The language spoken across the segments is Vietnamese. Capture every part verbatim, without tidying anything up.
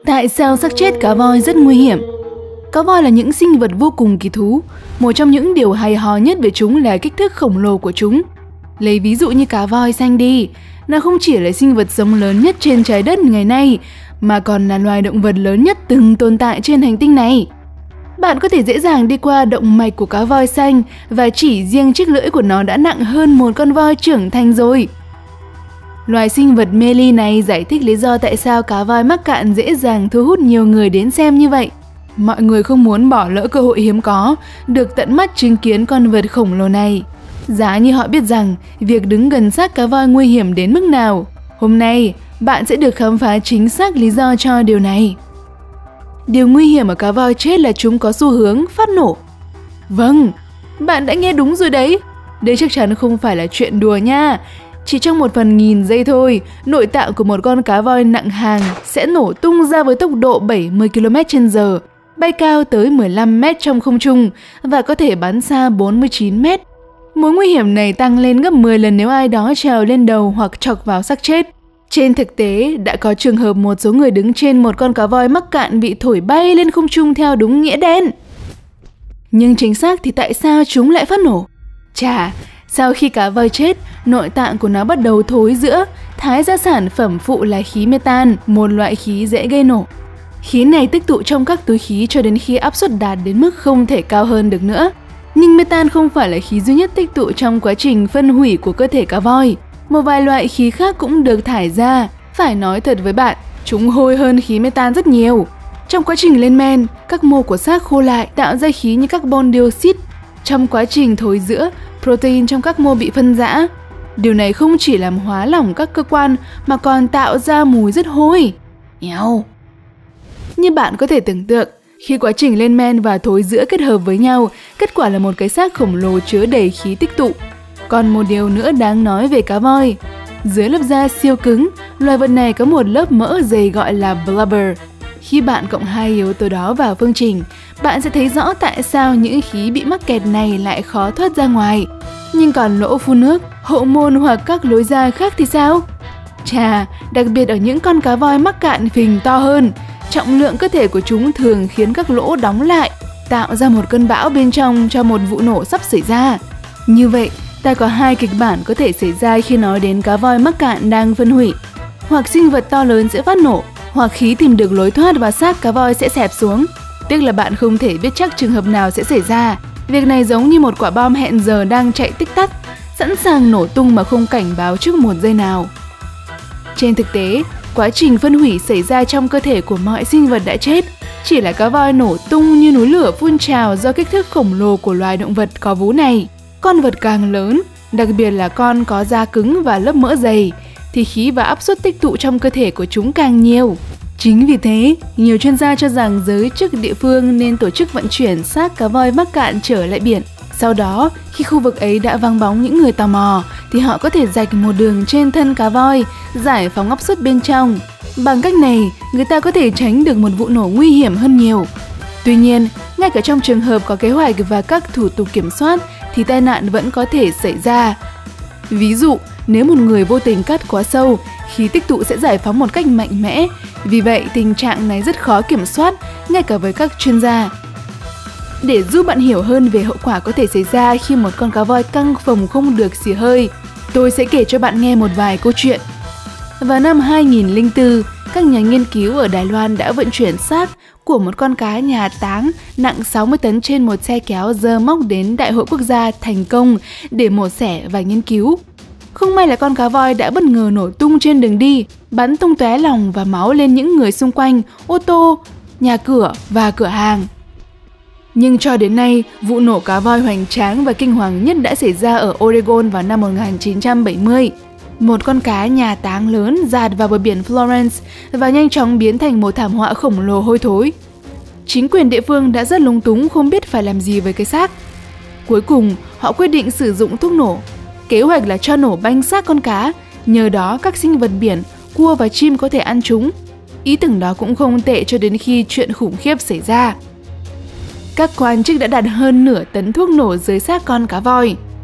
Tại sao xác chết cá voi rất nguy hiểm? Cá voi là những sinh vật vô cùng kỳ thú. Một trong những điều hay ho nhất về chúng là kích thước khổng lồ của chúng. Lấy ví dụ như cá voi xanh đi, nó không chỉ là sinh vật sống lớn nhất trên trái đất ngày nay, mà còn là loài động vật lớn nhất từng tồn tại trên hành tinh này. Bạn có thể dễ dàng đi qua động mạch của cá voi xanh và chỉ riêng chiếc lưỡi của nó đã nặng hơn một con voi trưởng thành rồi. Loài sinh vật mê ly này giải thích lý do tại sao cá voi mắc cạn dễ dàng thu hút nhiều người đến xem như vậy. Mọi người không muốn bỏ lỡ cơ hội hiếm có được tận mắt chứng kiến con vật khổng lồ này. Giá như họ biết rằng việc đứng gần xác cá voi nguy hiểm đến mức nào. Hôm nay, bạn sẽ được khám phá chính xác lý do cho điều này. Điều nguy hiểm ở cá voi chết là chúng có xu hướng phát nổ. Vâng, bạn đã nghe đúng rồi đấy. Đây chắc chắn không phải là chuyện đùa nha. Chỉ trong một phần nghìn giây thôi, nội tạng của một con cá voi nặng hàng sẽ nổ tung ra với tốc độ bảy mươi ki lô mét trên giờ, bay cao tới mười lăm mét trong không trung và có thể bắn xa bốn mươi chín mét. Mối nguy hiểm này tăng lên gấp mười lần nếu ai đó trèo lên đầu hoặc chọc vào xác chết. Trên thực tế, đã có trường hợp một số người đứng trên một con cá voi mắc cạn bị thổi bay lên không trung theo đúng nghĩa đen. Nhưng chính xác thì tại sao chúng lại phát nổ? Chà, sau khi cá voi chết, nội tạng của nó bắt đầu thối rữa, thải ra sản phẩm phụ là khí metan, một loại khí dễ gây nổ. Khí này tích tụ trong các túi khí cho đến khi áp suất đạt đến mức không thể cao hơn được nữa. Nhưng metan không phải là khí duy nhất tích tụ trong quá trình phân hủy của cơ thể cá voi. Một vài loại khí khác cũng được thải ra. Phải nói thật với bạn, chúng hôi hơn khí metan rất nhiều. Trong quá trình lên men, các mô của xác khô lại tạo ra khí như carbon dioxide. Trong quá trình thối rữa, protein trong các mô bị phân rã. Điều này không chỉ làm hóa lỏng các cơ quan mà còn tạo ra mùi rất hôi. Nhào. Như bạn có thể tưởng tượng, khi quá trình lên men và thối rữa kết hợp với nhau, kết quả là một cái xác khổng lồ chứa đầy khí tích tụ. Còn một điều nữa đáng nói về cá voi. Dưới lớp da siêu cứng, loài vật này có một lớp mỡ dày gọi là blubber. Khi bạn cộng hai yếu tố đó vào phương trình, bạn sẽ thấy rõ tại sao những khí bị mắc kẹt này lại khó thoát ra ngoài. Nhưng còn lỗ phun nước, hậu môn hoặc các lối ra khác thì sao? Chà, đặc biệt ở những con cá voi mắc cạn phình to hơn, trọng lượng cơ thể của chúng thường khiến các lỗ đóng lại, tạo ra một cơn bão bên trong cho một vụ nổ sắp xảy ra. Như vậy, ta có hai kịch bản có thể xảy ra khi nói đến cá voi mắc cạn đang phân hủy. Hoặc sinh vật to lớn sẽ phát nổ, hoặc khí tìm được lối thoát và xác cá voi sẽ xẹp xuống. Tiếc là bạn không thể biết chắc trường hợp nào sẽ xảy ra. Việc này giống như một quả bom hẹn giờ đang chạy tích tắc, sẵn sàng nổ tung mà không cảnh báo trước một giây nào. Trên thực tế, quá trình phân hủy xảy ra trong cơ thể của mọi sinh vật đã chết. Chỉ là cá voi nổ tung như núi lửa phun trào do kích thước khổng lồ của loài động vật có vú này. Con vật càng lớn, đặc biệt là con có da cứng và lớp mỡ dày, thì khí và áp suất tích tụ trong cơ thể của chúng càng nhiều. Chính vì thế, nhiều chuyên gia cho rằng giới chức địa phương nên tổ chức vận chuyển xác cá voi mắc cạn trở lại biển. Sau đó, khi khu vực ấy đã vắng bóng những người tò mò, thì họ có thể rạch một đường trên thân cá voi, giải phóng áp suất bên trong. Bằng cách này, người ta có thể tránh được một vụ nổ nguy hiểm hơn nhiều. Tuy nhiên, ngay cả trong trường hợp có kế hoạch và các thủ tục kiểm soát, thì tai nạn vẫn có thể xảy ra. Ví dụ, nếu một người vô tình cắt quá sâu, khí tích tụ sẽ giải phóng một cách mạnh mẽ. Vì vậy, tình trạng này rất khó kiểm soát, ngay cả với các chuyên gia. Để giúp bạn hiểu hơn về hậu quả có thể xảy ra khi một con cá voi căng phồng không được xì hơi, tôi sẽ kể cho bạn nghe một vài câu chuyện. Vào năm hai nghìn lẻ bốn, các nhà nghiên cứu ở Đài Loan đã vận chuyển xác của một con cá nhà táng nặng sáu mươi tấn trên một xe kéo rơ móc đến Đại hội Quốc gia thành công để mổ xẻ và nghiên cứu. Không may là con cá voi đã bất ngờ nổ tung trên đường đi, bắn tung tóe lòng và máu lên những người xung quanh, ô tô, nhà cửa và cửa hàng. Nhưng cho đến nay, vụ nổ cá voi hoành tráng và kinh hoàng nhất đã xảy ra ở Oregon vào năm một nghìn chín trăm bảy mươi. Một con cá nhà táng lớn dạt vào bờ biển Florence và nhanh chóng biến thành một thảm họa khổng lồ hôi thối. Chính quyền địa phương đã rất lúng túng không biết phải làm gì với cái xác. Cuối cùng, họ quyết định sử dụng thuốc nổ. Kế hoạch là cho nổ banh xác con cá, nhờ đó các sinh vật biển, cua và chim có thể ăn chúng. Ý tưởng đó cũng không tệ cho đến khi chuyện khủng khiếp xảy ra. Các quan chức đã đặt hơn nửa tấn thuốc nổ dưới xác con cá voi.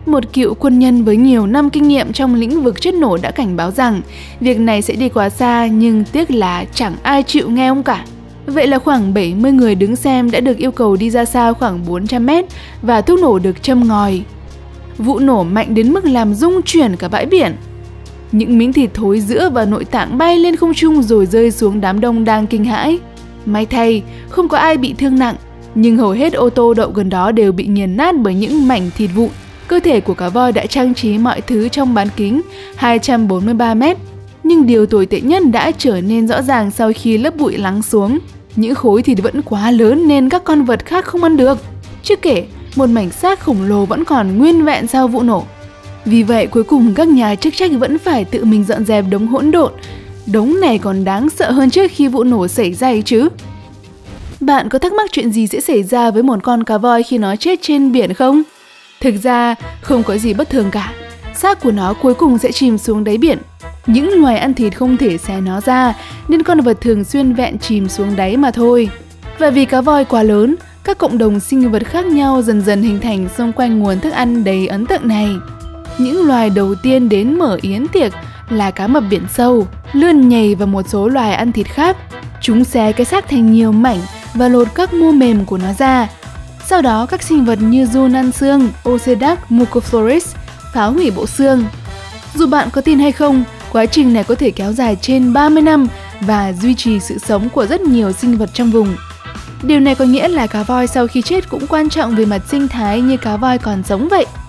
Một cựu quân nhân với nhiều năm kinh nghiệm trong lĩnh vực chất nổ đã cảnh báo rằng việc này sẽ đi quá xa, nhưng tiếc là chẳng ai chịu nghe ông cả. Vậy là khoảng bảy mươi người đứng xem đã được yêu cầu đi ra xa khoảng bốn trăm mét và thuốc nổ được châm ngòi. Vụ nổ mạnh đến mức làm rung chuyển cả bãi biển. Những miếng thịt thối rữa và nội tạng bay lên không trung rồi rơi xuống đám đông đang kinh hãi. May thay, không có ai bị thương nặng, nhưng hầu hết ô tô đậu gần đó đều bị nghiền nát bởi những mảnh thịt vụn. Cơ thể của cá voi đã trang trí mọi thứ trong bán kính hai trăm bốn mươi ba mét. Nhưng điều tồi tệ nhất đã trở nên rõ ràng sau khi lớp bụi lắng xuống. Những khối thịt vẫn quá lớn nên các con vật khác không ăn được. Chưa kể, một mảnh xác khổng lồ vẫn còn nguyên vẹn sau vụ nổ. Vì vậy cuối cùng các nhà chức trách vẫn phải tự mình dọn dẹp đống hỗn độn. Đống này còn đáng sợ hơn trước khi vụ nổ xảy ra ấy chứ. Bạn có thắc mắc chuyện gì sẽ xảy ra với một con cá voi khi nó chết trên biển không? Thực ra, không có gì bất thường cả. Xác của nó cuối cùng sẽ chìm xuống đáy biển. Những loài ăn thịt không thể xé nó ra, nên con vật thường xuyên vẹn chìm xuống đáy mà thôi. Và vì cá voi quá lớn, các cộng đồng sinh vật khác nhau dần dần hình thành xung quanh nguồn thức ăn đầy ấn tượng này. Những loài đầu tiên đến mở yến tiệc là cá mập biển sâu, lươn nhầy và một số loài ăn thịt khác. Chúng xé cái xác thành nhiều mảnh và lột các mô mềm của nó ra. Sau đó, các sinh vật như giun ăn xương, Osedac mucophoris phá hủy bộ xương. Dù bạn có tin hay không, quá trình này có thể kéo dài trên ba mươi năm và duy trì sự sống của rất nhiều sinh vật trong vùng. Điều này có nghĩa là cá voi sau khi chết cũng quan trọng về mặt sinh thái như cá voi còn sống vậy.